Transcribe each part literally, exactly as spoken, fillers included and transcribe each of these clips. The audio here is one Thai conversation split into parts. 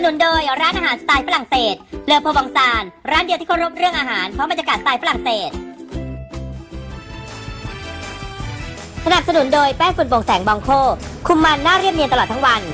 นุนโดยร้านอาหารสไตล์ฝรั่งเศสเลอพวองซานร้านเดียวที่เคารพเรื่องอาหารเพราะบรรยากาศสไตล์ฝรั่งเศสสนับสนุนโดยแป้งฝุ่นโปร่งแสงบองโคคุมมันหน้าเรียบเนียนตลอดทั้งวัน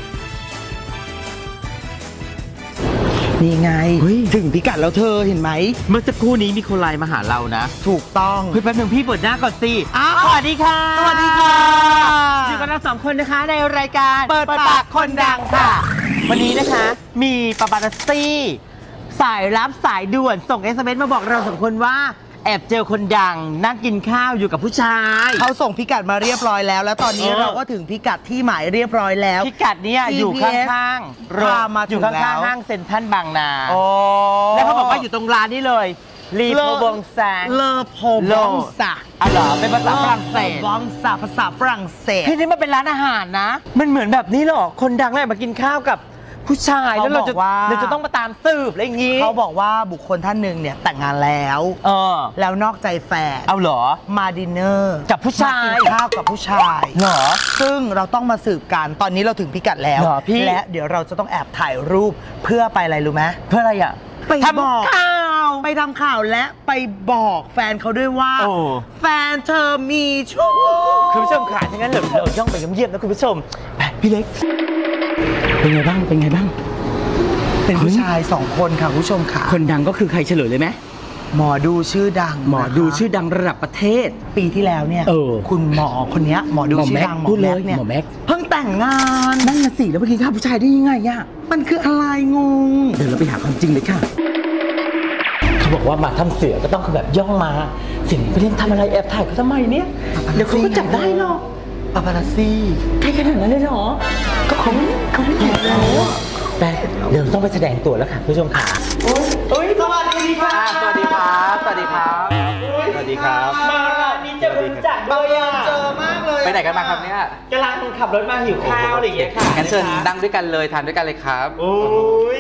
นี่ไงถึงพิกัดแล้วเธอเห็นไหมเมื่อสักครู่นี้มีคนไลน์มาหาเรานะถูกต้องเฮ้ยแป๊บนึงพี่เปิดหน้าก่อนสิอ้าวสวัสดีค่ะสวัสดีค่ะอยู่กับเราสองคนนะคะในรายการเปิดปากคนดังค่ะวันนี้นะคะมีปาปารัสซี่สายรับสายด่วนส่ง เอส เอ็ม เอส มาบอกเราสองคนว่าแอบเจอคนดังนั่งกินข้าวอยู่กับผู้ชายเขาส่งพิกัดมาเรียบร้อยแล้วแล้วตอนนี้เราก็ถึงพิกัดที่หมายเรียบร้อยแล้วพิกัดนี้อยู่ข้างๆโรมาอยู่ข้างๆห้างเซ็นทรัลบางนาแล้วเขาบอกว่าอยู่ตรงร้านนี้เลยลีโพบงแซงเลอโพบงซาอ๋อเหรอเป็นภาษาฝรั่งเศสบองซาภาษาฝรั่งเศสที่นี่มันเป็นร้านอาหารนะมันเหมือนแบบนี้หรอคนดังเลยมากินข้าวกับผู้ชายแล้วเราจะเราจะต้องมาตามสืบอะไรอย่างงี้เขาบอกว่าบุคคลท่านหนึ่งเนี่ยแต่งงานแล้วเออแล้วนอกใจแฟนเอาเหรอมาดินเนอร์กับผู้ชายกินข้าวกับผู้ชายเหรอซึ่งเราต้องมาสืบกันตอนนี้เราถึงพิกัดแล้วและเดี๋ยวเราจะต้องแอบถ่ายรูปเพื่อไปอะไรรู้ไหมเพื่ออะไรอ่ะไปทำข่าวไปทำข่าวและไปบอกแฟนเขาด้วยว่าแฟนเธอมีชู้คุณผู้ชมขาทั้งนั้นเราย่องไปเงียบๆนะคุณผู้ชมไปพี่เล็กเป็นไงบ้างเป็นไงบ้างเป็นผู้ชายสองคนค่ะผู้ชมค่ะคนดังก็คือใครเฉลยเลยไหมหมอดูชื่อดังหมอดูชื่อดังระดับประเทศปีที่แล้วเนี่ยคุณหมอคนนี้หมอดูชื่อดังหมอแม็กเนี่ยเพิ่งแต่งงานนั่นน่ะสิแล้วเมื่อกี้ข้าผู้ชายได้ยังไงอ่ะมันคืออะไรงงเดี๋ยวเราไปหาความจริงเลยค่ะเขาบอกว่ามาทำเสือก็ต้องแบบย่องมาสิ่งนี้ไปเล่นทำอะไรแอบถ่ายเขาทำไมเนี่ยเดี๋ยวเขาก็จับได้หรอกปาปารัสซี่ใครขนาดนั้นเลยเหรอก็เขาเขาไม่เห็นแล้วแต่เดี๋ยวต้องไปแสดงตัวแล้วค่ะผู้ชมค่ะโอ้ยสวัสดีค่ะสวัสดีครับสวัสดีครับสวัสดีครับมาร้านนี้เจอคุณจักรด้วยอ่ะเจอมากเลยไปไหนกันมาครับเนี่ยกำลังขับรถมาหิวข้าวอะไรอย่างเงี้ยค่ะงั้นเชิญนั่งด้วยกันเลยทานด้วยกันเลยครับโอ้ย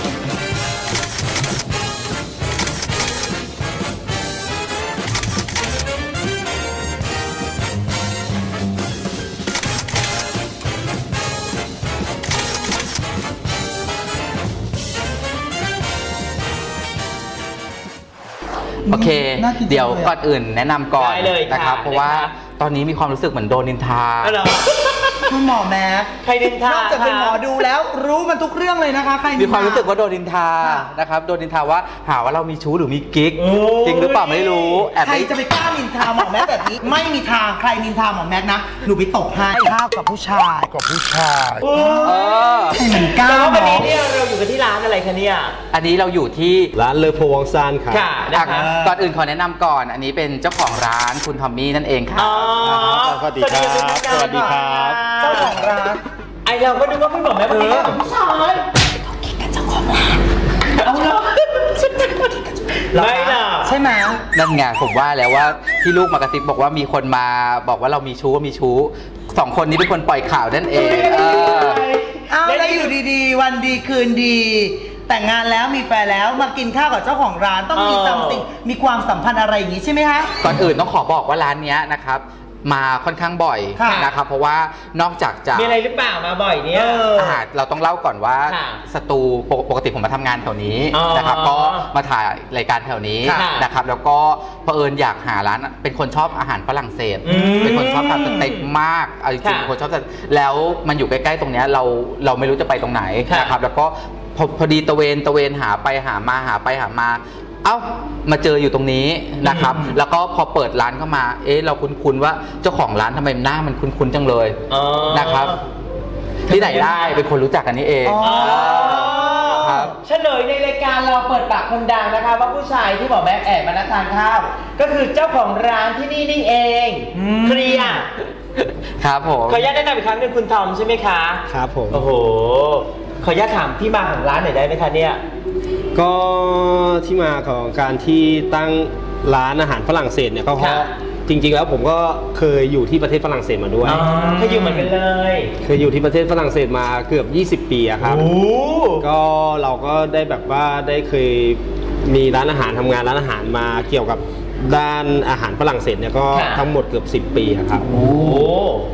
โอเคเดี๋ยวก่อนอื่นแนะนำก่อนนะครับเพราะว่าตอนนี้มีความรู้สึกเหมือนโดนนินทาคุณหมอแม็กใครนินทานอกจากเป็นหมอดูแล้วรู้มันทุกเรื่องเลยนะคะใครมีความรู้สึกว่าโดนนินทานะครับโดนนินทาว่าหาว่าเรามีชู้หรือมีกิ๊กจริงหรือเปล่าไม่รู้ใครจะไปกล้านินทาหมอแม็กแบบนี้ไม่มีทางใครนินทาหมอแม็กนะหนูไปตบให้ข้าวกับผู้ชายกับผู้ชายเออเหมือนกล้าแล้ววันนี้เนี่ยเราอยู่กันที่ร้านอะไรคะเนี่ยอันนี้เราอยู่ที่ร้านเลอโพวองซานค่ะก่อนอื่นขอแนะนำก่อนอันนี้เป็นเจ้าของร้านคุณทอมมี่นั่นเองค่ะสวัสดีครับสวัสดีครับเจ้าของร้านไอเราก็นึกว่าพี่บอกแม่เป็นผู้ชายเขาคิดกันเจ้าของร้านเอาเหรอไม่ล่ะใช่ไหมนั่นไงผมว่าแล้วว่าที่ลูกมากระซิบบอกว่ามีคนมาบอกว่าเรามีชู้มีชู้สองคนนี้เป็นคนปล่อยข่าวนั่นเองเอาแล้วอยู่ดีๆวันดีคืนดีแต่งงานแล้วมีแฟนแล้วมากินข้าวกับเจ้าของร้านต้องมีซัมติงมีความสัมพันธ์อะไรอย่างนี้ใช่ไหมคะก่อนอื่นต้องขอบอกว่าร้านนี้นะครับมาค่อนข้างบ่อยนะครับเพราะว่านอกจากจะมีอะไรหรือเปล่ามาบ่อยเนี้ยเราต้องเล่าก่อนว่าสตูปกติผมมาทำงานแถวนี้นะครับก็มาถ่ายรายการแถวนี้นะครับแล้วก็เผอิญอยากหาร้านเป็นคนชอบอาหารฝรั่งเศสเป็นคนชอบทานสเต็กมากเอาจริงๆคนชอบแล้วมันอยู่ใกล้ๆตรงนี้เราเราไม่รู้จะไปตรงไหนนะครับแล้วก็พอดีตะเวนตะเวนหาไปหามาหาไปหามาเอ้ามาเจออยู่ตรงนี้นะครับแล้วก็พอเปิดร้านเข้ามาเอ๊ะเราคุ้นๆว่าเจ้าของร้านทำไมหน้ามันคุ้นๆจังเลยนะครับที่ไหนได้เป็นคนรู้จักกันนี่เองครับเฉลยในรายการเราเปิดปากคนดังนะคะว่าผู้ชายที่บอกแม่แอบมานั่งทานข้าวก็คือเจ้าของร้านที่นี่นี่เองเคลียร์ครับผมขออนุญาตแนะนำอีกครั้งหนึ่งคุณทอมใช่ไหมคะครับผมโอ้โหขออนุญาตถามที่มาของร้านหน่อยได้ไหมคะเนี่ยก็ที่มาของการที่ตั้งร้านอาหารฝรั่งเศสเนี่ยก็เพราะจริงๆแล้วผมก็เคยอยู่ที่ประเทศฝรั่งเศสมาด้วยเคยอยู่เหมือนกันเลยเคยอยู่ที่ประเทศฝรั่งเศสมาเกือบยี่สิบปีอะครับก็เราก็ได้แบบว่าได้เคยมีร้านอาหารทำงานร้านอาหารมาเกี่ยวกับด้านอาหารฝรั่งเศสเนี่ยก็ทั้งหมดเกือบสิบปีครับโอ้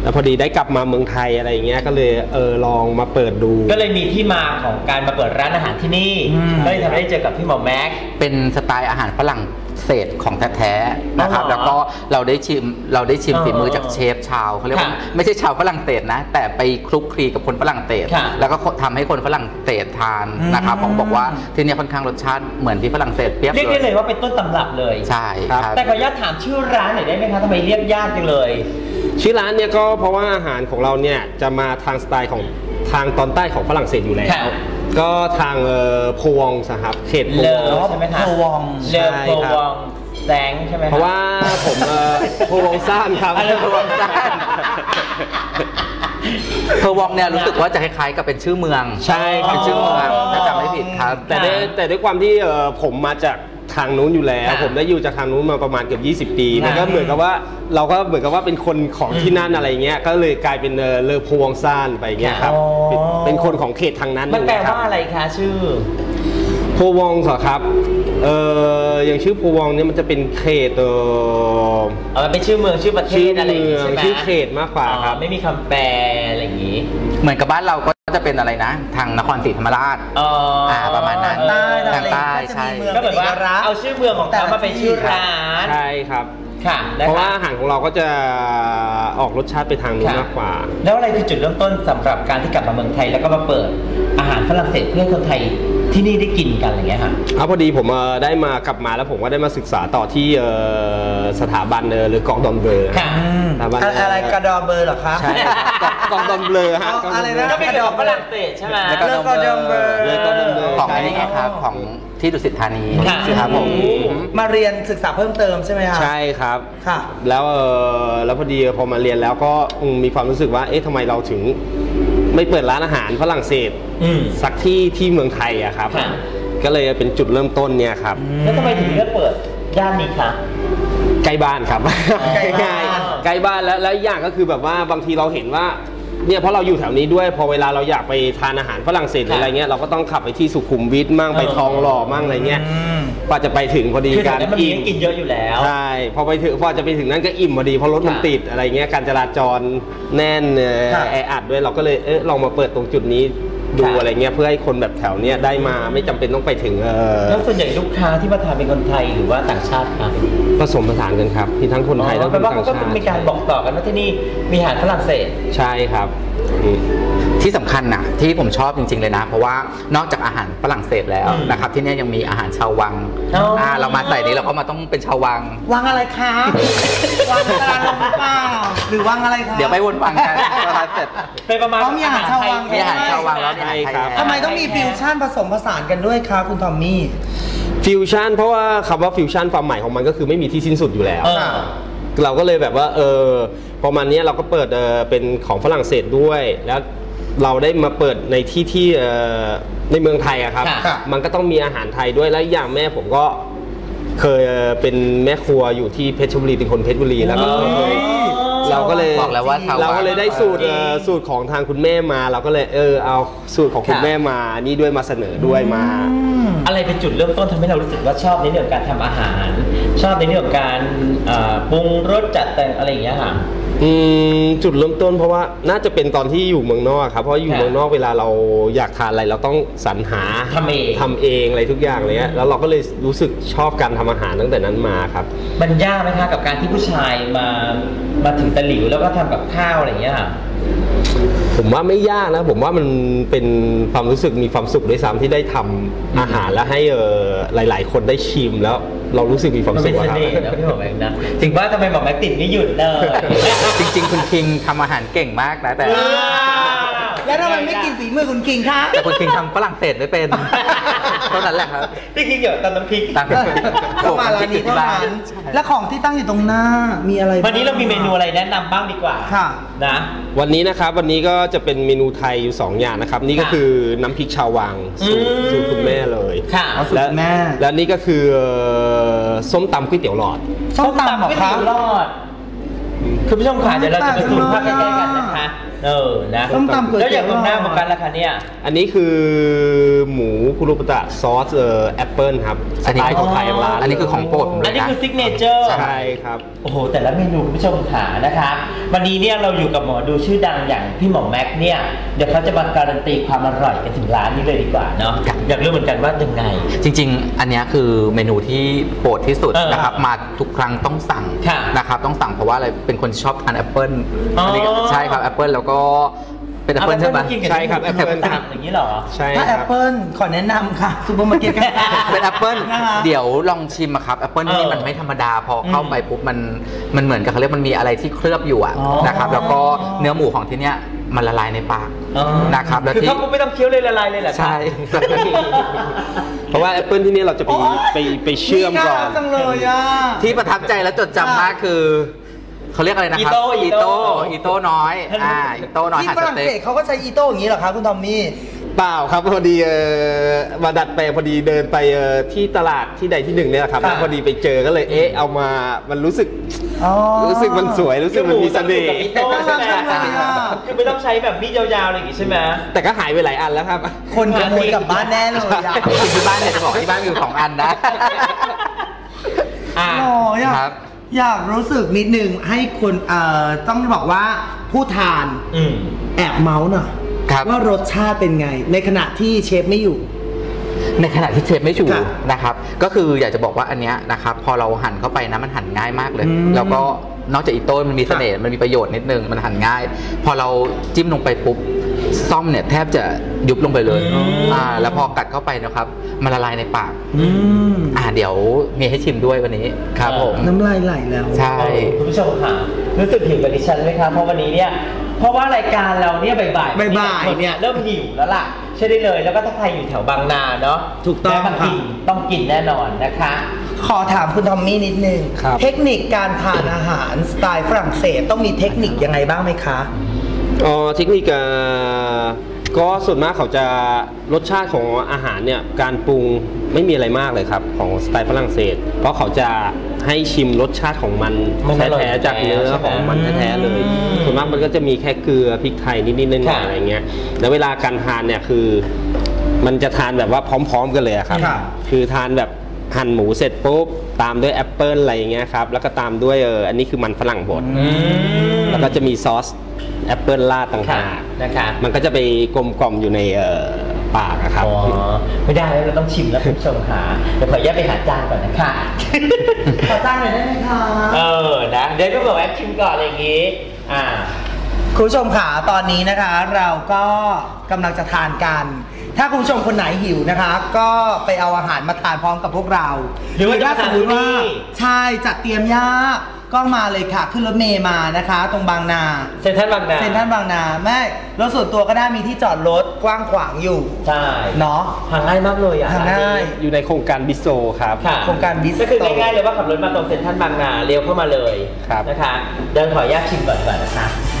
แล้วพอดีได้กลับมาเมืองไทยอะไรอย่างเงี้ยก็เลยเออลองมาเปิดดูก็เลยมีที่มาของการมาเปิดร้านอาหารที่นี่ก็เลยทำให้ได้เจอกับพี่หมอแม็กเป็นสไตล์อาหารฝรั่งเศสของแท้ๆนะครับแล้วก็เราได้ชิมเราได้ชิมฝีมือจากเชฟชาวเขาเรียกว่าไม่ใช่ชาวฝรั่งเศสนะแต่ไปคลุกคลีกับคนฝรั่งเศสแล้วก็ทำให้คนฝรั่งเศสทานนะครับผมบอกว่าที่นี่ค่อนข้างรสชาติเหมือนที่ฝรั่งเศสเปรียบเลยเรียกได้เลยว่าเป็นต้นตำรับเลยใช่ครับแต่ขออนุญาตถามชื่อร้านหน่อยได้ไหมคะทำไมเรียกยากจังเลยชื่อร้านเนี่ยก็เพราะว่าอาหารของเราเนี่ยจะมาทางสไตล์ของทางตอนใต้ของฝรั่งเศสอยู่แล้วก็ทางโพวองสครับเขตโพวองใช่ไหมคะโพวองเลอโพวองแสงใช่ไหมเพราะว่าผมโพวองซ่านครับโพวองซ่านโพวองเนี่ยรู้สึกว่าจะคล้ายๆกับเป็นชื่อเมืองใช่เป็นชื่อเมืองถ้าจำไม่ผิดครับแต่ด้วยแต่ด้วยความที่ผมมาจากทางนู้นอยู่แล้วผมได้อยู่จากทางนู้นมาประมาณเกือบยี่สิบปีมันก็เหมือนกับว่าเราก็เหมือนกับว่าเป็นคนของที่นั่นอะไรเงี้ยก็เลยกลายเป็นเลอโพวองซ่านไปเงี้ยครับเป็นคนของเขตทางนั้นมันแปลว่าอะไรคะชื่อโพวองเหรอครับเอออย่างชื่อโพวองเนี่ยมันจะเป็นเขตเออเออเป็นชื่อเมืองชื่อประเทศอะไรอย่างงี้ใช่ไหมชื่อเขตมากกว่าครับไม่มีคำแปลอะไรอย่างงี้เหมือนกับบ้านเราก็จะเป็นอะไรนะทางนครศรีธรรมราชอ่าประมาณนั้นทางใต้ใช่ก็เหมือนว่าเอาชื่อเมืองของเขามาเป็นชื่อร้านใช่ครับค่ะเพราะว่าอาหารของเราก็จะออกรสชาติไปทางนู้นมากกว่าแล้วอะไรคือจุดเริ่มต้นสำหรับการที่กลับมาเมืองไทยแล้วก็มาเปิดอาหารฝรั่งเศสเพื่อคนไทยที่นี่ได้กินกันอะไรเงี้ยค่ะเอาพอดีผมได้มากลับมาแล้วผมก็ได้มาศึกษาต่อที่สถาบันหรือกองดอนเบอร์อะไรกระดอนเบอร์หรอคะใช่กองดอนเบอร์ฮะอะไรนะก็เป็นกองฝรั่งเศสใช่ไหมเรื่องกองดอนเบอร์ของอันนี้ครับของที่ดุสิตธานีครับผมมาเรียนศึกษาเพิ่มเติมใช่ไหมครับใช่ครับค่ะแล้วแล้วพอดีพอมาเรียนแล้วก็มีความรู้สึกว่าเอ๊ะทำไมเราถึงไม่เปิดร้านอาหารฝรั่งเศสสักที่ที่เมืองไทยอะครับก็เลยเป็นจุดเริ่มต้นเนี่ยครับแล้วทำไมถึงเลือกเปิดย่านนี้คะใกล้บ้านครับใกล้ง่ายใกล้บ้านแล้วแล้วอย่างก็คือแบบว่าบางทีเราเห็นว่าเนี่ยเพราะเราอยู่แถวนี้ด้วยพอเวลาเราอยากไปทานอาหารฝรั่งเศสอะไรเงี้ยเราก็ต้องขับไปที่สุขุมวิทมั่งไปทองหล่อมั่งอะไรเงี้ยกว่าจะไปถึงพอดีการอิ่มกินเยอะอยู่แล้วใช่พอไปถึงพอจะไปถึงนั้นก็อิ่มพอดีเพราะรถมันติดอะไรเงี้ยการจราจรแน่นแออัดด้วยเราก็เลยเออลองมาเปิดตรงจุดนี้ดูอะไรเงี้ยเพื่อให้คนแบบแถวเนี้ยได้มาไม่จำเป็นต้องไปถึงแล้วส่วนใหญ่ลูกค้าที่มาทานเป็นคนไทยหรือว่าต่างชาติครับผสมผสานกันครับมีทั้งคนไทยและคนต่างชาติก็มีการบอกต่อกันว่าที่นี่มีอาหารฝรั่งเศสใช่ครับที่สำคัญนะที่ผมชอบจริงๆเลยนะเพราะว่านอกจากอาหารฝรั่งเศสแล้วนะครับที่นี่ยังมีอาหารชาววังอ่าเรามาใส่นี้เราก็มาต้องเป็นชาววังวังอะไรคะวังกลางหรือเปล่าหรือวังอะไรคะเดี๋ยวไปวนวังกันเสร็จไปประมาณมีอาหารชาววังมีอาหารชาววังแล้วใช่ครับทำไมต้องมีฟิวชั่นผสมผสานกันด้วยครับคุณทอมมี่ฟิวชั่นเพราะว่าคำว่าฟิวชั่นความหมายของมันก็คือไม่มีที่สิ้นสุดอยู่แล้วเราก็เลยแบบว่าเออพอมันเนี้ยเราก็เปิดเออเป็นของฝรั่งเศสด้วยแล้วเราได้มาเปิดในที่ที่ในเมืองไทยอะครับมันก็ต้องมีอาหารไทยด้วยแล้วอย่างแม่ผมก็เคยเป็นแม่ครัวอยู่ที่เพชรบุรีเป็นคนเพชรบุรีแล้วก็เราก็เลยบอกแล้วว่าเราก็เลยได้สูตรสูตรของทางคุณแม่มาเราก็เลยเออเอาสูตรของคุณแม่มานี่ด้วยมาเสนอด้วยมาอะไรเป็นจุดเริ่มต้นทำให้เรารู้สึกว่าชอบในเรื่องการทำอาหารชอบในเรื่องการปรุงรสจัดแต่งอะไรอย่างเงี้ยค่ะจุดเริ่มต้นเพราะว่าน่าจะเป็นตอนที่อยู่เมืองนอกครับเพราะอยู่เมืองนอกเวลาเราอยากทานอะไรเราต้องสรรหาทำเองทำเองอะไรทุกอย่างเลยแล้วเราก็เลยรู้สึกชอบการทำอาหารตั้งแต่นั้นมาครับมันยากไหมคะกับการที่ผู้ชายมามาถึงตะหลิวแล้วก็ทำกับข้าวอะไรอย่างเงี้ยค่ะผมว่าไม่ยากนะผมว่ามันเป็นความรู้สึกมีความสุขด้วยซ้ำที่ได้ทำอาหารแล้วให้หลายๆคนได้ชิมแล้วเรารู้สึกมีความสุขครับมันเป็นเสน่ห์นะพี่หมอแม็กนะถึงว่าทำไมหมอแม็กติดไม่หยุดเลยจริงๆคุณคิงทำอาหารเก่งมากนะแต่แล้วทำไมไม่กินฝีมือคุณคิงคะแต่คุณคิงทำฝรั่งเศสไม่เป็นเท่านั้นแหละครับพี่คิงเดี๋ยวตำน้ำพริกตามเข้ามาร้านนี้เท่านั้นและของที่ตั้งอยู่ตรงหน้ามีอะไรวันนี้เรามีเมนูอะไรแนะนำบ้างดีกว่าค่ะนะวันนี้นะครับวันนี้ก็จะเป็นเมนูไทยอยู่สองอย่างนะครับนี่ก็คือน้ำพริกชาววังสูตรคุณแม่เลยค่ะสูตรแม่และนี่ก็คือส้มตำก๋วยเตี๋ยวหลอดส้มตำก๋วยเตี๋ยวหลอดคุณผู้ชมค่ะเดี๋ยวเราจะไปซูมภาพใกล้ๆกันนะคะเออนะส้มตำก๋วยเตี๋ยวแล้วอย่างตรงหน้าเหมือนกันราคาเนี่ยอันนี้คือหมูคุรุปตะซอสเอ่อแอปเปิลครับสไตล์ของไทยร้านอันนี้คือของโปรดผมเลยนะอันนี้คือซิกเนเจอร์ใช่ครับโอ้โหแต่ละเมนูคุณผู้ชมขานะคะวันนี้เนี่ยเราอยู่กับหมอดูชื่อดังอย่างพี่หมอแม็กเนี่ยเดี๋ยวเขาจะมาการันตีความอร่อยกันถึงร้านนี้เลยดีกว่าเนาะอยากรู้เหมือนกันว่ายังไงจริงๆ อันเนี้ยคือเมนูที่โปรดที่สุดเออนะครับมาทุกครั้งต้องสั่งค่ะนะครับต้องสั่งเพราะว่าอะไรเป็นคนชอบทานแอปเปิลอ๋ออันนี้ใช่ครับแอปเปิลแล้วก็เป็นแอปเปิลใช่ไหมใช่ครับแอปเปิ้ลต่างอย่างนี้เหรอใช่ถ้าคแอรับปเปิลขอแนะนำค่ะซูเปอร์มาร์เก็ตกันเป็นแอปเปิลนะคะเดี๋ยวลองชิมอะครับแอปเปิลที่นี่เออมันไม่ธรรมดาพอเข้าอืมไปปุ๊บมันมันเหมือนกับเขาเรียกมันมีอะไรที่เคลือบอยู่อะอ๋อนะครับแล้วก็เนื้อหมูของที่เนี้ยมันละลายในปากอ๋อนะครับแล้วคือที่เขาไม่ต้องเคี้ยวเลยละลายเลยแหละใช่เพราะว่าแอปเปิลที่นี่เราจะไปไปไปเชื่อมก่อนน่ารัจังเลยอ่ะที่ประทับใจและจดจำมากคือเขาเรียกอะไรนะครับอีโต้อีอีโต้โต้อีโต้น้อยอ่าอีโต้น้อยที่หั่นฝสรั่งเต็เศกสเขาก็ใช้อีโต้อย่างนี้เหรอคะคุณทอมมี่เปล่าครับพอดีเอ่อมาดัดแปลงพอดีเดินไปเอ่อที่ตลาดที่ใดที่หนึ่งเนี่ยแหละครับค่ะแล้วพอดีไปเจอก็เลยเอ๊ะเอามามันรู้สึกอ๋อรู้สึกมันสวยรู้สึกมันมีเสน่ห์กับอีโต้ใช่ไหมน่ารักจังเลยอะคือไม่ต้องใช้แบบมีดยาวๆอะไรอย่างงี้ใช่ไหมแต่ก็หายไปหลายอันแล้วครับคนขโมยกลับบ้านแน่เลยอ่ะที่บ้านเนี่ยจะบอกว่าที่บ้านมีอยู่สองอันนะอ่าโอ้ยอยากครับอยากรู้สึกนิดนึงให้คนเอ่อต้องบอกว่าผู้ทานอืมแอบเมาส์หน่อยครับว่ารสชาติเป็นไง ในขณะที่เชฟไม่อยู่ในขณะที่เชฟไม่ชูครับนะครับก็คืออยากจะบอกว่าอันเนี้ยนะครับพอเราหั่นเข้าไปนะมันหั่นง่ายมากเลยอืมแล้วก็นอกจากอีโต้มันมีเสน่ห์มันมีประโยชน์นิดนึงมันหั่นง่าย พอเราจิ้มลงไปปุ๊บซ่อมเนี่ยแทบจะยุบลงไปเลยอืมอ่าแล้วพอกัดเข้าไปนะครับมันละลายในปากอืมอ่าเดี๋ยวมีให้ชิมด้วยวันนี้ครับผมน้ำลายไหลแล้วใช่คุณผู้ชมค่ะรู้สึกหิวกับดิฉันไหมครับเพราะวันนี้เนี่ยเพราะว่ารายการเราเนี่ยบ่ายๆบ่ายๆเนี่ยเริ่มหิวแล้วล่ะใช่ได้เลยแล้วก็ถ้าใครอยู่แถวบางนาเนาะถูกต้องแม่กินต้องกินแน่นอนนะคะขอถามคุณทอมมี่นิดนึงครับเทคนิคการทานอาหารสไตล์ฝรั่งเศสต้องมีเทคนิคยังไงบ้างไหมคะอ๋อเทคนิคเอ่อก็ส่วนมากเขาจะรสชาติของอาหารเนี่ยการปรุงไม่มีอะไรมากเลยครับของสไตล์ฝรั่งเศส เพราะเขาจะให้ชิมรสชาติของมันมันอร่อยแท้ๆจากเนื้อใช่ไหมของมันแท้ๆเลยอืมส่วนมากมันก็จะมีแค่เกลือพริกไทยนิดๆหน่อยค่ะๆอะไรเงี้ยแล้วเวลาการทานเนี่ยคือมันจะทานแบบว่าพร้อมๆกันเลยอะครับค่ะคือทานแบบหั่นหมูเสร็จปุ๊บตามด้วยแอปเปิลอะไรอย่างเงี้ยครับแล้วก็ตามด้วยเอออันนี้คือมันฝรั่งบดอืมแล้วก็จะมีซอสแอปเปิลราดต่างค่ะหากนะคะมันก็จะไปกลมกล่อมอยู่ในเอ่อปากอะครับอ๋อไม่ได้แล้วเราต้องชิมแล้วคุณผู้ชมหาเดี๋ยวขออนุญาตไปหาจานก่อนนะคะขอจ้างหน่อยได้ไหมคะเออนะเดี๋ยวก็บอกแอปชิมก่อนอะไรอย่างงี้อ่าคุณผู้ชมขาตอนนี้นะคะ เราก็กำลังจะทานกัน ถ้าคุณผู้ชมคนไหนหิวนะคะ ก็ไปเอาอาหารมาทานพร้อมกับพวกเราหรือว่าจะถ้าสมมติว่าทานที่นี่ใช่จัดเตรียมยากก็มาเลยค่ะขึ้นรถเมย์มานะคะ ตรงบางนาเซ็นทรัลบางนาเซ็นทรัลบางนาแม่รถส่วนตัวก็ได้มีที่จอดรถกว้างขวางอยู่ใช่เนาะหาง่ายมากเลยอ่ะหาง่ายอยู่ในโครงการบิสโซครับค่ะโครงการ Bistro ก็คือง่ายๆเลยว่าขับรถมาตรงเซ็นทรัลบางนาเลี้ยวเข้ามาเลยครับนะคะเดินขออนุญาตชิมก่อนดีกว่อนนะคะ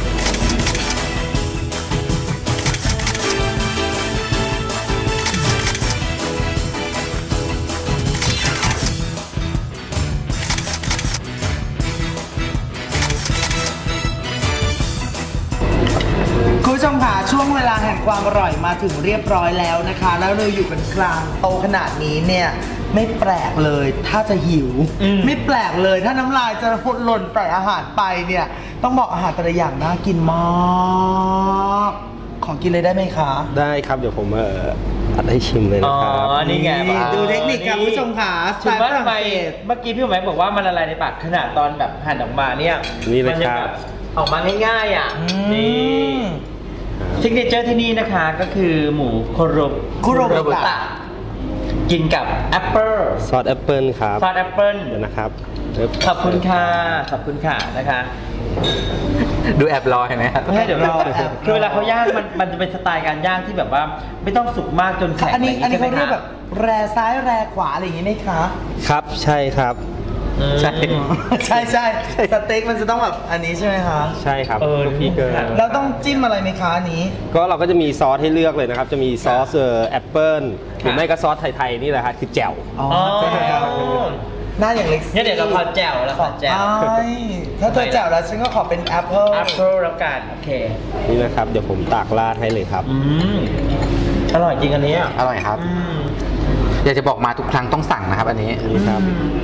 คุณผู้ชมค่ะช่วงเวลาแห่งความอร่อยมาถึงเรียบร้อยแล้วนะคะ แล้วเราอยู่กันกลางโต๊ะขนาดนี้เนี่ยไม่แปลกเลยถ้าจะหิวอืมไม่แปลกเลยถ้าน้ำลายจะหล่นใส่อาหารไปเนี่ยต้องบอกอาหารแต่ละอย่างน่ากินมากขอกินเลยได้ไหมคะได้ครับเดี๋ยวผมเอ่ออัดให้ชิมเลยอ๋นะอครับนี่ไงนี่ดูเทคนิคกันคุณผู้ชมค่ะสถึไตงล์ว่าฝรั่ทำงไมเศสเมื่อกี้พี่หมายบอกว่ามันละลายในปากขนาดตอนแบบหั่นออกมาเนี่ยนี่เลยมัยังครับแบบออกมาง่ายๆอ่ะอืมนี่ซิกเนเจอร์ที่นี่นะคะก็คือหมูโคโรคุโรบุตะกินกับแอปเปิลซอสแอปเปิลครับซอสแอปเปิลเดี๋ยวนะครับขอบคุณค่ะขอบคุณค่ะนะคะดูแอบรอเห็นไหมครับไม่ใช่เดี๋ยวเราแอบคือเวลาเขาย่างมันมันจะเป็นสไตล์การย่างที่แบบว่าไม่ต้องสุกมากจนแข็งอันนี้อันนี้ใช่เขาไหมเรียกคะแบบแรซ้ายแรขวาอะไรอย่างงี้ไหมคะครับใช่ครับอืมใช่ใช่ใช่สเต็กมันจะต้องแบบอันนี้ใช่ไหมคะใช่ครับเออพี่เกอร์เราต้องจิ้มอะไรไหมคะอันนี้ก็เราก็จะมีซอสให้เลือกเลยนะครับ จะมีซอสเอ่อแอปเปิลหรือไม่ก็ซอสไทยๆนี่แหละครับคือแจ่วอ๋ออ๋อใช่ครับหน้าอย่างเล็กซี่งั้นเดี๋ยวเราขอแจ่วแล้วขอแจ่วใช่ถ้าเธอแจ่วแล้วฉันก็ขอเป็นแอปเปิลแอปเปิลแล้วกันโอเคนี่นะครับเดี๋ยวผมตากราดให้เลยครับอืมอร่อยจริงอันนี้อ่ะอร่อยครับอืมอยากจะบอกมาทุกครั้งต้องสั่งนะครับ อันนี้นี่ครับ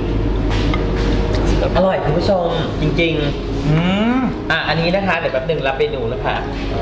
อร่อยคุณผู้ชมจริงอืมๆอ่ะอันนี้นะคะเดี๋ยวแป๊บหนึงรับเมนูนะคะ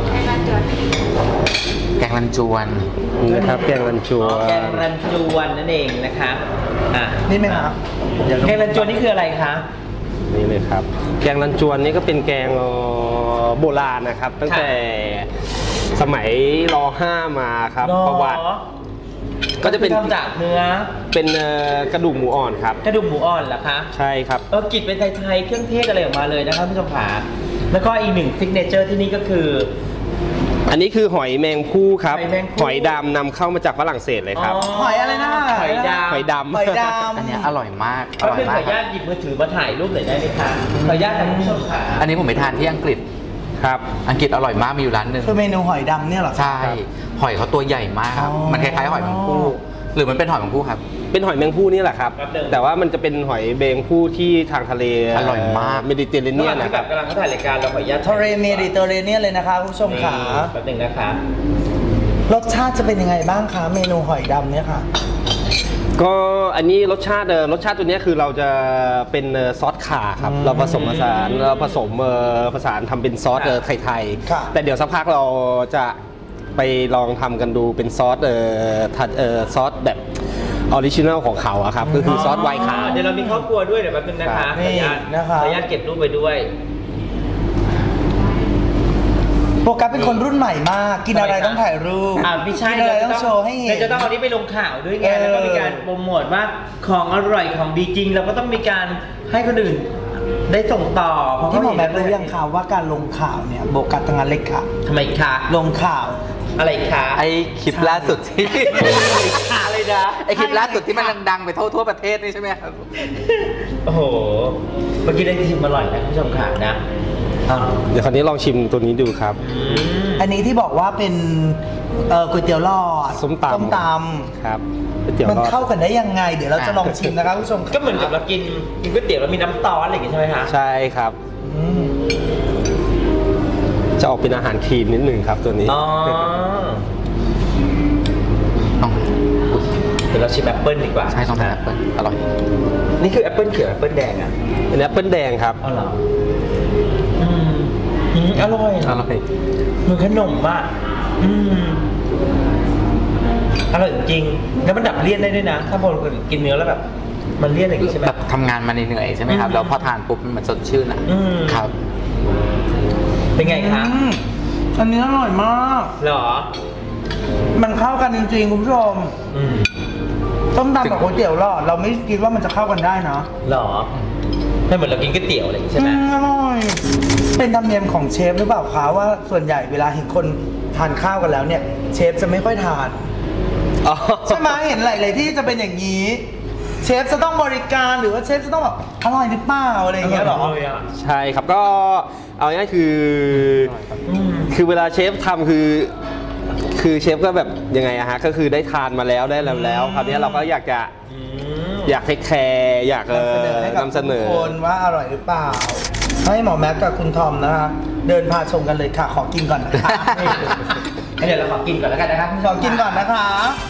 แกงรันจวนนี่นะครับแกงรันจวอ๋อแกงนรันจวนนั่นเองนะคะอ่ะนี่ไหมครับเดี๋ยวแกงรันจวนนี่คืออะไรคะนี่เลยครับ แกงรันจวนนี่ก็เป็นแกงเอ่อโบราณนะครับ ตั้งแต่สมัยรห้ามาครับหอประวัติ ก็จะเป็นทำจากเนื้อเป็นเอ่อกระดูกหมูอ่อนครับกระดูกหมูอ่อนเหรอคะใช่ครับเออกลิ่นเป็นไทยๆเครื่องเทศอะไรออกมาเลยนะคะคุณผู้ชมขาแล้วก็อีกหนึ่งซิกเนเจอร์ที่นี่ก็คืออันนี้คือหอยแมงภู่ครับหอยแมงภู่หอยดำนำเข้ามาจากฝรั่งเศสเลยครับหอยอะไรนะหอยดำหอยดำหอยดำอันเนี้ยอร่อยมาก อก็ร่อยคือขมาอก อนุญาตหยิบมือถือมาถ่ายรูปหน่อยได้ไหมคะขออนุญาตท่านผู้ชมขาอันนี้ผมไปทานที่อังกฤษครับอังกฤษอร่อยมากมีอยู่ร้านหนึ่งคือเมนูหอยดำเนี่ยเหรอใช่ หอยเขาตัวใหญ่มากครับอ๋อมันคล้ายๆหอยแมงภู่หรือมันเป็นหอยแมงภู่ครับเป็นหอยแมงภู่นี่แหละครับ แต่ว่ามันจะเป็นหอยแมงภู่ที่ทางทะเลอร่อยมากเมดิเตอร์เรเนียนที่นะคแบรับบ กำลังเขาถ่ายรายการเราขออนุญาตทะเลเมดิเตอร์เรเนียนเลยนะคะคุณผู้ชมขาแป๊บหนึงนะคะรสชาติจะเป็นยังไงบ้างคะเมนูหอยดำเนี่ยค่ะก็อันนี้รสชาติเอ่อรสชาติตัวเนี้ยคือเราจะเป็นเอ่อซอสข่าครับอืมเราผสมผสานเราผสมเอ่อผสานทำเป็นซอสเอ่อไทยค่ะๆแต่เดี๋ยวสักพักเราจะไปลองทำกันดูเป็นซอสเอ่อทัดเอ่อซอสแบบออริจินัลของเขาอะครับก็คือซอสไวน์ขาวเดี๋ยวเรามีครอบครัวด้วยเดี๋ยวแป๊บนึงนะคะครับขออนุญาตนี่นะคะขออนุญาตเก็บรูปไปด้วยโปรกัสเป็นคนรุ่นใหม่มาก กินอะไรต้องถ่ายรูปอ่าไม่ใช่กินอะไรต้องโชว์ให้เห็นเราจะต้องเอานี้ไปลงข่าวด้วยไงเออแล้วก็มีการโปรโมทว่าของอร่อยของดีจริง เราก็ต้องมีการให้คนอื่นได้ส่งต่อเพราะที่หมอเขาแบเห็นบรู้ยังคะว่าการลงข่าวเนี่ยโบกัสทั้งนั้นเลยค่ะทำไมคะลงข่าวอะไรคะไอคลิปล่าสุดที่อะไรนะไอคลิปล่าสุดที่มันดังๆไปทั่วทั่วประเทศนี่ใช่ไหมครับโอ้โหเมื่อกี้ได้ชิมอร่อยนะคุณผู้ชมขานะอ่าเดี๋ยวคราวนี้ลองชิมตัวนี้ดูครับอืมอันนี้ที่บอกว่าเป็นเอ่อก๋วยเตี๋ยวหลอดส้มตำส้มตครับก๋วยเตี๋ยวำมันรอดเข้ากันได้ยังไง เดี๋ยวเราจะลองชิมนะคะคุณผู้ชมก็เหมือนกับเรากินกินก๋วยเตี๋ยวแล้วมีน้ำตอนอะไรอย่างงี้ใช่ไหมคะใช่ครับอืมจะออกเป็นอาหารคลีนนิดหนึ่งครับตัวนี้อ๋อต้องเดี๋ยวเราชิมแอปเปิ้ลดีกว่าใช่ต้องเป็นแอปเปิ้ลอร่อยนี่คือแอปเปิ้ลเขียวแอปเปิ้ลแดงอ่ะเป็นแอปเปิ้ลแดงครับอ๋อเหรออืมอืมอร่อยอร่อยเหมือนขนมมากอืมอร่อยจริงแล้วมันดับเลี่ยนได้ด้วยนะ ถ้าพอกินเนื้อแล้วแบบ มันเลี่ยนอย่างนี้ใช่ไหมแบบทำงานมาเหนื่อยๆใช่ไหมครับอืมแล้วพอทานปุ๊บมันสดชื่นอ่ะอืมครับเป็นไงคะอืมอันนี้อร่อยมากเหรอมันเข้ากันจริงๆคุณผู้ชมอืมต้มตำกับก๋วยเตี๋ยวหลอดเราไม่คิดว่ามันจะเข้ากันได้นะเหรอไม่เหมือนเรากินก๋วยเตี๋ยวอะไรอย่างงี้ใช่ไหมอืมอร่อย เป็นธรรมเนียมของเชฟหรือเปล่าคะว่าส่วนใหญ่เวลาเห็นคนทานข้าวกันแล้วเนี่ย เชฟจะไม่ค่อยทานอ๋อใช่ไหมเห็นหลายๆที่จะเป็นอย่างนี้ เชฟจะต้องบริการหรือว่าเชฟจะต้องแบบอร่อยหรือเปล่าอะไรอย่างเงี้ยหรอเลยอ่ะใช่ครับก็เอาง่ายๆคืออืมคือเวลาเชฟทำคือ คือเชฟก็แบบยังไงอะฮะก็คือได้ทานมาแล้วได้แล้วแล้วคราวนี้เราก็อยากจะอืมอยากเทคแคร์อยากเอ่นำเสนออให้กับนำเสนอทุกคนว่าอร่อยหรือเปล่า ให้หมอแม็กกับคุณทอมนะคะ เดินพาชมกันเลยค่ะ ขอกินก่อนนะคะงั้นเดี๋ยวเราขอกินก่อนแล้วกันนะครับขอกินก่อนนะคะ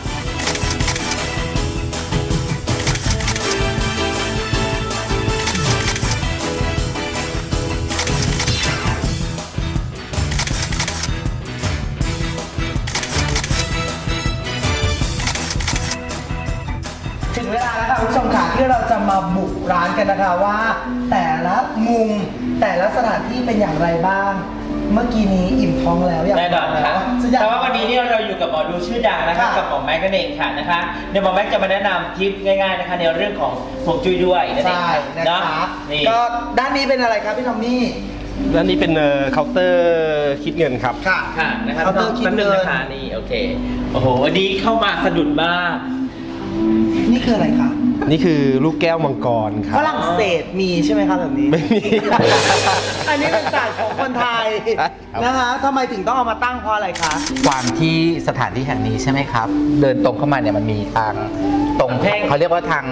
ถึงเวลาแล้วค่ะคุณผู้ชมค่ะที่เราจะมาบุกร้านกันนะคะว่า แต่ละมุมแต่ละสถานที่เป็นอย่างไรบ้าง เมื่อกี้นี้อิ่มท้องแล้วอยากแน่นอนค่ะฉันอยากแต่ว่าวันนี้เนี่ยเราอยู่กับหมอดูชื่อดังนะคะค่ะกับหมอแม็กนั่นเองค่ะนะคะเดี๋ยวหมอแม็กจะมาแนะนำทิปง่ายๆนะคะในเรื่องของฮวงจุ้ยด้วยนั่นเองใช่นะเนาะคะนี่ก็ด้านนี้เป็นอะไรครับพี่ทอมมี่และนี่เป็นเอ่อเคาน์เตอร์คิดเงินครับค่ะค่ะนะครับเคาน์เตอร์คิดแป๊บนึงเงินนะคะนี่โอเคโอ้โหวันนี้เข้ามาสะดุดมากนี่คืออะไรคะนี่คือลูกแก้วมังกรครัฝบรั่งเศสมีใช่ไหมครับแบบนี้ไม่มีอันนี้เป็นศาสตร์ของคนไทยครับนะคะทำไมถึงต้องเอามาตั้งเพราะอะไรคะความที่สถานที่แห่งนี้ใช่ไหมครับ เดินตรงเข้ามาเนี่ยมันมีทางตรงแพร่งเขาเรียกว่าทางโ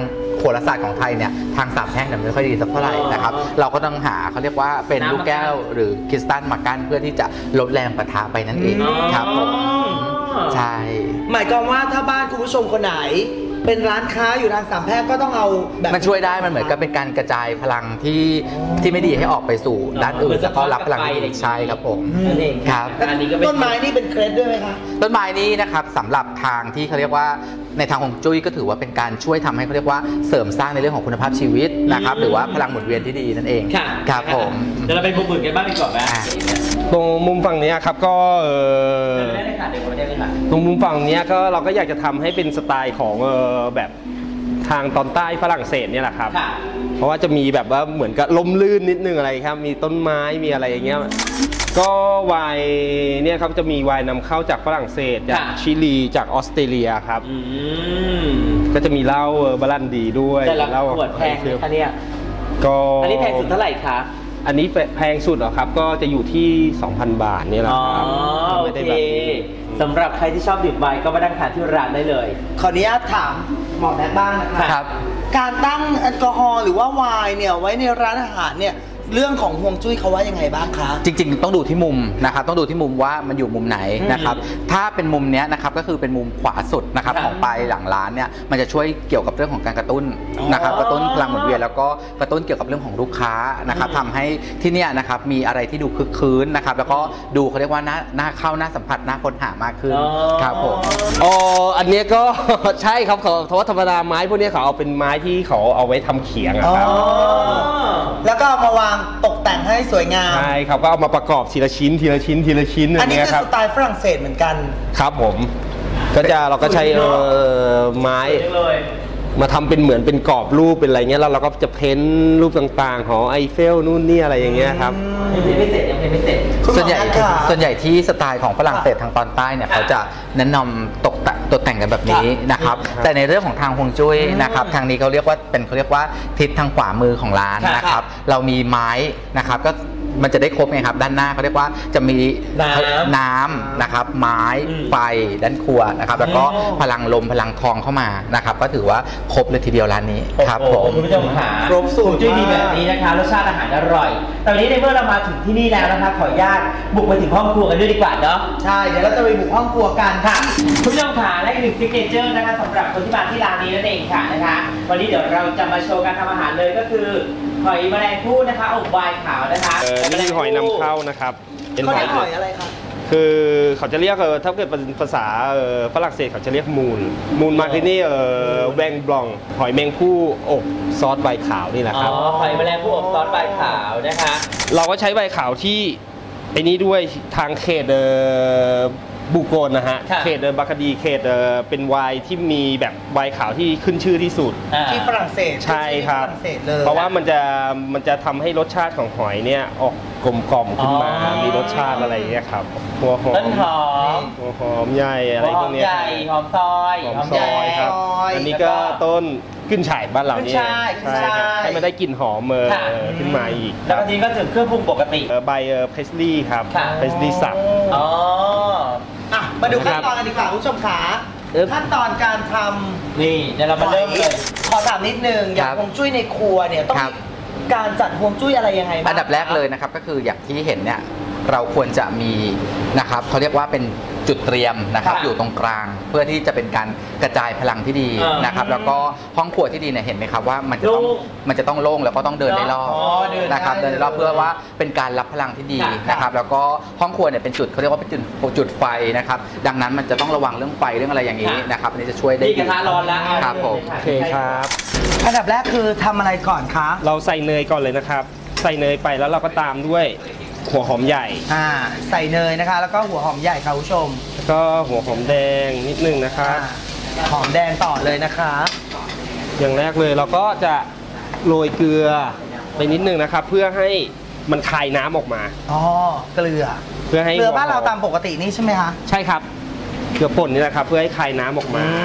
หราศาสตร์ของไทยเนี่ยทางสามแพร่งเนี่ยไม่ค่อยดีสักเท่าไหร่นะครับเราก็ต้องหาเขาเรียกว่าเป็นลูกแก้วหรือคริสตัลมากั้นเพื่อที่จะลดแรงปะทะไปนั่นเองครับผมใช่หมายความว่าถ้าบ้านคุณผู้ชมคนไหนเป็นร้านค้าอยู่ทางสามแพร่งก็ต้องเอาแบบมันช่วยได้มันเหมือนกับเป็นการกระจายพลังที่ที่ไม่ดีให้ออกไปสู่ด้านอื่นแล้วก็รับพลังที่ใช่ครับผมครับต้นไม้นี่เป็นเคล็ดด้วยไหมคะต้นไม้นี้นะครับสำหรับทางที่เขาเรียกว่าในทางฮวงจุ้ยก็ถือว่าเป็นการช่วยทำให้เขาเรียกว่าเสริมสร้างในเรื่องของคุณภาพชีวิตนะครับหรือว่าพลังหมุนเวียนที่ดีนั่นเองครับผมเดี๋ยวเราไปมุมอื่นกันบ้างดีกว่าไหมตรงมุมฝั่งนี้ครับก็เออตรงมุมฝั่งนี้ก็เราก็อยากจะทำให้เป็นสไตล์ของเออแบบทางตอนใต้ฝรั่งเศสเนี่ยแหละครับเพราะว่าจะมีแบบว่าเหมือนกับลมลื่นนิดนึงอะไรครับมีต้นไม้มีอะไรอย่างเงี้ยก็ไวน์เนี่ยครับจะมีไวน์นำเข้าจากฝรั่งเศสจากชิลีจากออสเตรเลียครับก็จะมีเหล้าบาลันดีด้วยแต่ละขวดแพงไหมคะเนี่ยก็อันนี้แพงสุดเท่าไหร่คะอันนี้แพงสุดเหรอครับก็จะอยู่ที่ สองพัน บาทนี่แหละครับโอเคสำหรับใครที่ชอบดื่มไวน์ก็มานั่งทานที่ร้านได้เลยขออนุญาตถามหมอแน็กบ้างนะครับการตั้งแอลกอฮอล์หรือว่าไวน์เนี่ยไว้ในร้านอาหารเนี่ยเรื่องของฮวงจุ้ยเขาว่ายังไงบ้างคะจริงๆต้องดูที่มุมนะครับต้องดูที่มุมว่ามันอยู่มุมไหนนะครับถ้าเป็นมุมนี้นะครับก็คือเป็นมุมขวาสุดนะครับของปลายหลังร้านเนี่ยมันจะช่วยเกี่ยวกับเรื่องของการกระตุ้นนะครับกระตุ้นพลังหมุนเวียนแล้วก็กระตุ้นเกี่ยวกับเรื่องของลูกค้านะครับทำให้ที่นี่นะครับมีอะไรที่ดูคึกคืนนะครับแล้วก็ดูเขาเรียกว่าหน้าหน้าเข้าหน้าสัมผัสหน้าค้นหามากขึ้นครับผมอ๋ออันนี้ก็ใช่ครับเขาเพราะว่าธรรมดาไม้พวกนี้เขาเอาเป็นไม้ที่เขาเอาไว้ทำเขียงครับแล้วก็เอามาวางตกแต่งให้สวยงามใช่ครับก็เอามาประกอบทีละชิ้นทีละชิ้นทีละชิ้นอันนี้คือสไตล์ฝรั่งเศสเหมือนกันครับผมก็จะเราก็ใช้ไม้มาทำเป็นเหมือนเป็นกรอบรูปเป็นอะไรเงี้ยแล้วเราก็จะเพ้นรูปต่างๆของไอเฟลนู่นนี่อะไรอย่างเงี้ยครับยังไม่เสร็จยังไม่เสร็จส่วนใหญ่ส่วนใหญ่ที่สไตล์ของฝรั่งเศสทางตอนใต้เนี่ยเขาจะแนะนำตกแต่งตกแต่งกันแบบนี้นะครับแต่ในเรื่องของทางฮวงจุ้ยนะครับทางนี้เขาเรียกว่าเป็นเขาเรียกว่าทิศทางขวามือของร้านนะครับเรามีไม้นะครับก็มันจะได้ครบไงครับด้านหน้าเขาเรียกว่าจะมีน้ำนะครับไม้ไฟด้านครัวนะครับแล้วก็พลังลมพลังทองเข้ามานะครับก็ถือว่าครบเลยทีเดียวร้านนี้ครับผมคุณผู้ชมค่ะครบสูตรจุ้ยดีแบบนี้นะคะรสชาติอาหารอร่อยตอนนี้ในเมื่อเรามาถึงที่นี่แล้วนะคะขออนุญาตบุกไปถึงห้องครัวกันด้วยดีกว่าเนาะใช่เดี๋ยวเราจะไปบุกห้องครัวกันค่ะคุณผู้ชมค่ะและอีกหนึ่งซิกเนเจอร์นะคะสำหรับคนที่มาที่ร้านนี้นั่นเองค่ะนะคะวันนี้เดี๋ยวเราจะมาโชว์การทำอาหารเลยก็คือหอยแมลงภู่นะคะอบไวน์ขาวนะคะนี่คือหอยนำเข้านะครับเป็นหอยหอยอะไรครับคือเขาจะเรียกถ้าเกิดเป็นภาษาฝรั่งเศสเขาจะเรียกมูลมูลมาที่นี่แวงบลองหอยแมงภู่อบซอสไวน์ขาวนี่แหละครับอ๋อหอยแมลงภู่อบซอสไวน์ขาวนะคะเราก็ใช้ไวน์ขาวที่ไอ้นี้ด้วยทางเขตบูโกนนะฮะเขตบาคาดีเขตเป็นไวน์ที่มีแบบไวน์ขาวที่ขึ้นชื่อที่สุดที่ฝรั่งเศสใช่ครับเพราะว่ามันจะมันจะทำให้รสชาติของหอยเนี่ยออกกลมกล่อมขึ้นมามีรสชาติอะไรอย่างเงี้ยครับหัวหอมต้นหอมหัวหอมใหญ่อะไรพวกนี้หอมใหญ่หอมซอยหอมซอยครับอันนี้ก็ต้นขึ้นฉ่ายบ้านเราเนี่ยใช่ให้มันได้กลิ่นหอมขึ้นมาอีกแล้วทีนี้ก็ถึงเครื่องปรุงปกติใบเพสลี่ครับเพสลี่สับอ๋ออ่ะมาดูขั้นตอนกันดีกว่าคุณผู้ชมขาขั้นตอนการทำนี่เดี๋ยวเรามาเริ่มเลยขอถามนิดนึงอย่างฮวงจุ้ยในครัวเนี่ยต้องการจัดฮวงจุ้ยอะไรยังไงบ้างอันดับแรกเลยนะครับก็คืออย่างที่เห็นเนี่ยเราควรจะมีนะครับเขาเรียกว่าเป็นจุดเตรียมนะครับอยู่ตรงกลางเพื่อที่จะเป็นการกระจายพลังที่ดีนะครับแล้วก็ห้องครัวที่ดีเนี่ยเห็นไหมครับว่ามันจะต้องมันจะต้องโล่งแล้วก็ต้องเดินได้รอบนะครับเดินได้รอบเพื่อว่าเป็นการรับพลังที่ดีนะครับแล้วก็ห้องครัวเนี่ยเป็นจุดเขาเรียกว่าเป็นจุดจุดไฟนะครับดังนั้นมันจะต้องระวังเรื่องไฟเรื่องอะไรอย่างนี้นะครับอันนี้จะช่วยได้ดีกระทะร้อนแล้วครับผมโอเคครับอันดับแรกคือทำอะไรก่อนคะเราใส่เนยก่อนเลยนะครับใส่เนยไปแล้วเราก็ตามด้วยหัวหอมใหญ่อ่าใส่เนยนะคะแล้วก็หัวหอมใหญ่ค่ะผู้ชมแล้วก็หัวหอมแดงนิดนึงนะครับหอมแดงต่อเลยนะคะอย่างแรกเลยเราก็จะโรยเกลือไปนิดนึงนะครับเพื่อให้มันคายน้ำออกมาอ๋อเกลือเพื่อให้เกลือบ้านเราตามปกตินี่ใช่ไหมคะใช่ครับเกลือป่นนี่แหละครับเพื่อให้คายน้ำออกมา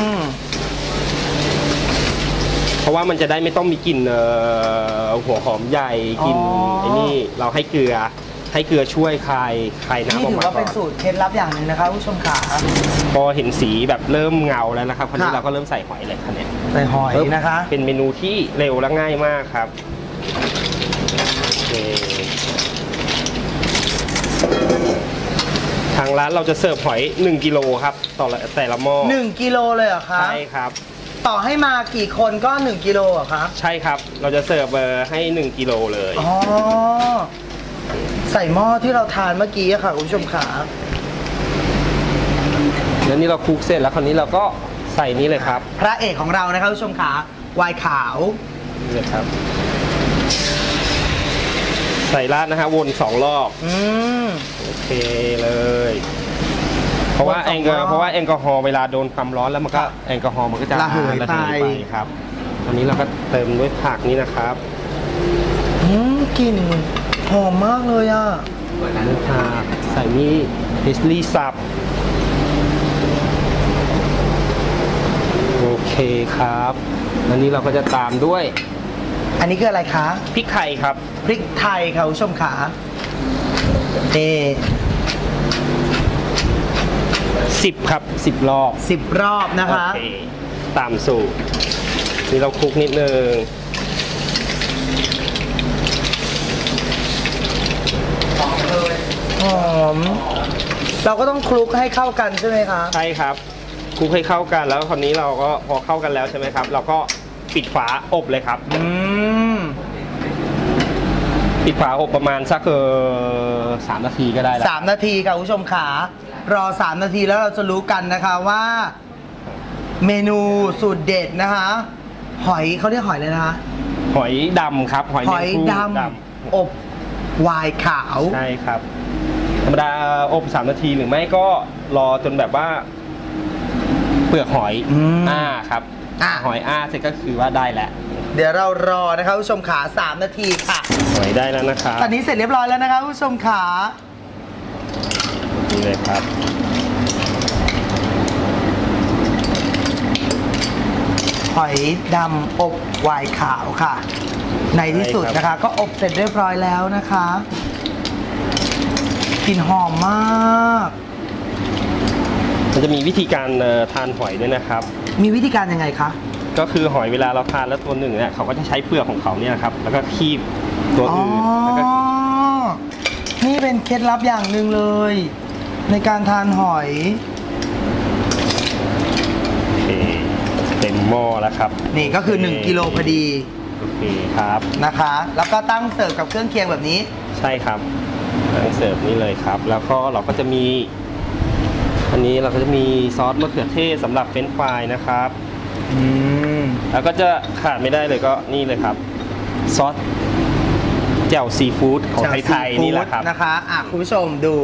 เพราะว่ามันจะได้ไม่ต้องมีกลิ่นหัวหอมใหญ่กลิ่นไอ้นี่เราให้เกลือให้เกลือช่วยคลายคลายน้ำอนี่อกถือมาว่าก่เป็อน นสูตรเคล็ดลับอย่างหนึ่งนะคะผู้ชมขาพอเห็นสีแบบเริ่มเงาแล้วนะครับคราวนี้ค่ะเราก็เริ่มใส่หอยเลยคันนี้ใส่หอยนะคะเป็นเมนูที่เร็วและง่ายมากครับโอเคทางร้านเราจะเสิร์ฟหอยหนึ่งกิโลครับต่อละแต่ละหม้อหนึ่งกิโลเลยเหรอคะใช่ครับต่อให้มากี่คนก็หนึ่งกิโลเหรอคะใช่ครับเราจะเสิร์ฟเบอร์ให้หนึ่งกิโลเลยอ๋อใส่หม้อที่เราทานเมื่อกี้อะค่ะคุณผู้ชมขาแล้วนี่เราคลุกเสร็จแล้วคราวนี้เราก็ใส่นี้เลยครับพระเอกของเรานะคะคุณผู้ชมขาไวน์ขาวนี่เลยครับ ใส่ราดนะฮะวนสองรอบอืมโอเคเลย เพราะว่าวนสแอองลกอรอบเพราะว่าแอลกอฮอล์เวลาโดนความร้อนแล้วมันก็แอลกอฮอล์มันก็จะระเหยระเหยไปไปครับอันนี้เราก็เติมด้วยผักนี้นะครับอืมกลิ่นหอมมากเลยอ่ะนี่ค่ะใส่นี่เพสลี่สับโอเคครับอันนี้เราก็จะตามด้วยอันนี้คืออะไรคะพริกไทยครับพริกไทยค่ะคุณผู้ชมขาเอสิบครับสิบรอบสิบรอบนะคะโอเคตามสูตรนี่เราคลุกนิดนึงหอม เราก็ต้องคลุกให้เข้ากันใช่ไหมคะใช่ครับคลุกให้เข้ากันแล้วคราวนี้เราก็พอเข้ากันแล้วใช่ไหมครับ เราก็ปิดฝาอบเลยครับอืมปิดฝาอบประมาณสักเออสามนาทีก็ได้แล้วสามนาทีค่ะคุณผู้ชมขารอสามนาทีแล้วเราจะรู้กันนะคะว่า เมนูสูตรเด็ดนะคะ หอยเขาเรียกหอยเลยนะคะหอยดำครับหอยหแมอง ยผู้ดำอบไวน์ขาวใช่ครับธรรมดาอบสามนาทีหรือไม่ก็รอจนแบบว่าเปลือกหอยอืมอ้าครับอ่ะหอยอ้าเสร็จก็คือว่าได้แล้วเดี๋ยวเรารอนะคะคุณผู้ชมขาสามนาทีค่ะหอยได้แล้วนะครับตอนนี้เสร็จเรียบร้อยแล้วนะคะคุณผู้ชมขานี่เลยครับหอยดำอบไวน์ขาวค่ะ ในที่สุดนะคะ ก็อบเสร็จเรียบร้อยแล้วนะคะกลิ่นหอมมากมันจะมีวิธีการเอ่อทานหอยด้วยนะครับมีวิธีการยังไงคะก็คือหอยเวลาเราทานแล้วตัวหนึ่งเนี่ยเขาก็จะใช้เปลือกของเขาเนี่ยนะครับ แล้วก็คีบตัวอื่นแล้วก็อ๋อ นี่เป็นเคล็ดลับอย่างหนึ่งเลย ในการทานหอยโอเคเต็มหม้อแล้วครับนี่ก็คือหนึ่งกิโลพอดีโอเคครับนะคะ แล้วก็ตั้งเสิร์ฟกับเครื่องเคียงแบบนี้ใช่ครับตั้งเสิร์ฟนี่เลยครับ แล้วก็เราก็จะมี อันนี้เราก็จะมีซอสมะเขือเทศสำหรับเฟรนช์ฟรายนะครับอืมแล้วก็จะขาดไม่ได้เลยก็นี่เลยครับ ซอสแจ่วซีฟู้ดของไทยๆนี่แหละครับนะคะอ่ะคุณผู้ชมดู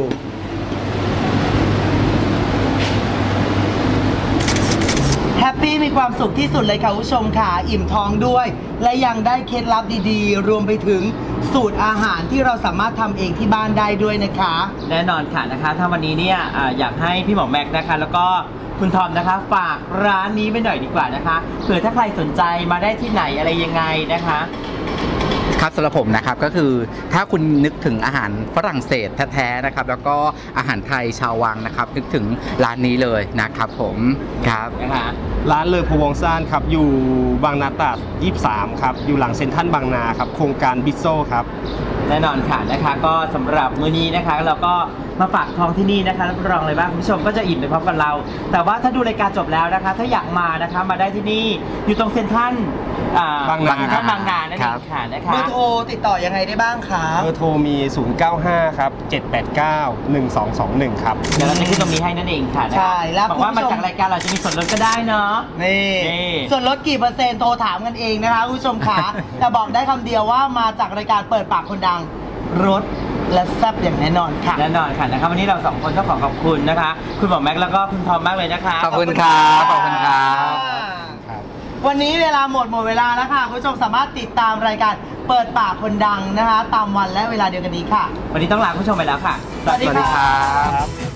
แฮปปี้มีความสุขที่สุดเลยค่ะคุณผู้ชมค่ะ อิ่มท้องด้วย และยังได้เคล็ดลับดีๆ รวมไปถึงสูตรอาหารที่เราสามารถทำเองที่บ้านได้ด้วยนะคะแน่นอนค่ะนะคะ ถ้าวันนี้เนี่ยอ่าอยากให้พี่หมอแม็กซ์นะคะ แล้วก็คุณทอมนะคะฝากร้านนี้ไปหน่อยดีกว่านะคะเผื่อถ้าใครสนใจมาได้ที่ไหนอะไรยังไงนะคะครับสำหรับผมนะครับก็คือถ้าคุณนึกถึงอาหารฝรั่งเศสแท้ๆนะครับแล้วก็อาหารไทยชาววังนะครับนึกถึงร้านนี้เลยนะครับผมครับนะคะร้านเลอพวงซ่านครับอยู่บางนาตราดยี่สิบสามครับอยู่หลังเซ็นทรัลบางนาครับโครงการบิสโซครับแน่นอนค่ะนะคะก็สำหรับมื้อนี้นะคะเราก็มาฝากท้องที่นี่นะคะรับรองเลยว่าคุณผู้ชมก็จะอิ่มไปพร้อมกับเรา แต่ว่าถ้าดูรายการจบแล้วนะคะ ถ้าอยากมานะคะมาได้ที่นี่อยู่ตรงเซ็นทรัลอ่าบางนาเซ็นทรัลบางนานั่นเองค่ะนะคะเบอร์โทรติดต่อยังไงได้บ้างคะเบอร์โทรมี ศูนย์ เก้า ห้า ครับ เจ็ด แปด เก้า หนึ่ง สอง สอง หนึ่ง ครับเดี๋ยวเราจะขึ้นตรงนี้ให้นั่นเองค่ะนะคะใช่แล้วบอกว่าคุณผู้มาชมจากรายการเราจะมีส่วนลดก็ได้เนาะนี่นี่ส่วนลดกี่เปอร์เซ็นต์โทรถามกันเองนะคะคุณผู้ชมขา แต่บอกได้คำเดียวว่ามาจากรายการเปิดปากคนดังรสและแซ่บอย่างแน่นอนค่ะแน่นอนค่ะนะคะวันนี้เราสองคนต้องขอขอบคุณนะคะ คุณหมอแม็กซ์แล้วก็คุณทอมมากเลยนะคะขอบคุณครับขอบคุณครับครับวันนี้เวลาหมดหมดเวลาแล้วค่ะคุณผู้ชมสามารถติดตามรายการเปิดปากคนดังนะคะ ตามวันและเวลาเดียวกันนี้ค่ะวันนี้ต้องลาคุณผู้ชมไปแล้วค่ะสวัสดีค่ะครับ